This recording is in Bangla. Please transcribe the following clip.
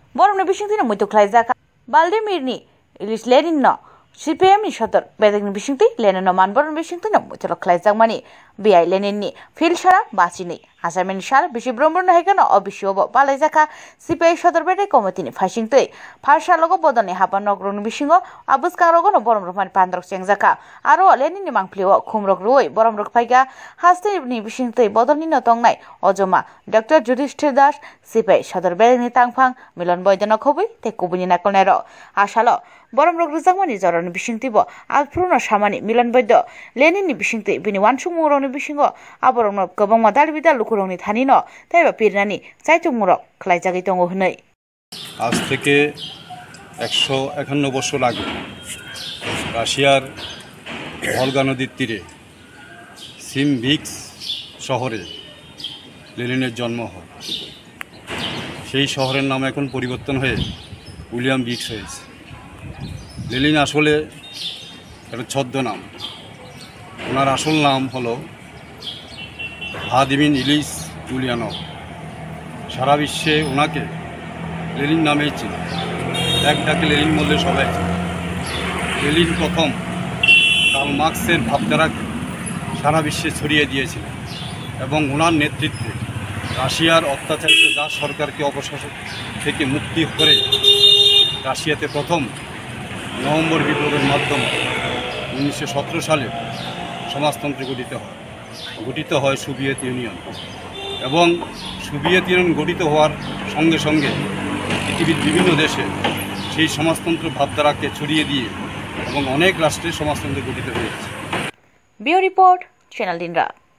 Boromni bisingtina muito klaizaka Valdemirni Ilis Leninno CPM ni sodor bedegni bisingti Lenino manboron bisingtina muito klaizakmani BI Leninni filshara bachini Asamin shar bishi bromborno hekano obishobo balaizaka CPI sodor bede komitini phasingtui pharshalogo bodoni habanogroni bisingo abuskangrogono boromrokmani pandrok chengjaka aro Leninni mangplio khumrok ruoi boromrok phaiga hasteni bisingtui bodolni notongnai ojoma Dr. Yudhishthir Das CPI sodor bedegni tangphang Milan Boydano khobui te kubuni nakolnero ashalo boromrok rujangmani joroni bisingtibo alpruno samani Milan Boydo Leninni bisingti bini wansungmuroni bisingo aborokno gobangma dalbida লুকুরংনি থানিনো Taiba পিরনানি চাইচুংমুরক খলাইজাগি দङ হनै আজ থেকে 151 বছর আগে রাশিয়ার ভলগা নদীর তীরে সিমভিক্স শহরে লেনিনের জন্ম হয় সেই শহরের নাম এখন পরিবর্তন হয়ে উইলিয়াম ভিক্স হয়েছে লেনিন আসলে একটা ছদ্মনাম ওনার আসল নাম হলো ভ্লাদিমির ইলিচ উলিয়ানভ সারা বিশ্বে ওনাকে লেনিন নামেই চিনে এক ডাকে লেনিন বললে সবাই চিনে লেনিন প্রথম কার্ল মার্কসের ভাবধারাকে সারা বিশ্বে ছড়িয়ে দিয়েছিলেন এবং ওনার নেতৃত্বে রাশিয়ার অত্যাচারিত জার সরকারকে অপশাসন থেকে মুক্তি করে রাশিয়াতে প্রথম নভেম্বর বিপ্লবের মাধ্যমে 1917 সালে সমাজতন্ত্র গঠিত হয় সোভিয়েত ইউনিয়ন এবং সোভিয়েত ইউনিয়ন গঠিত হওয়ার সঙ্গে সঙ্গে পৃথিবীর বিভিন্ন দেশে সেই সমাজতন্ত্র ভাবধারাকে ছড়িয়ে দিয়ে এবং অনেক রাষ্ট্রে সমাজতন্ত্র গঠিত হয়েছে। Bureau report channel দিনরা।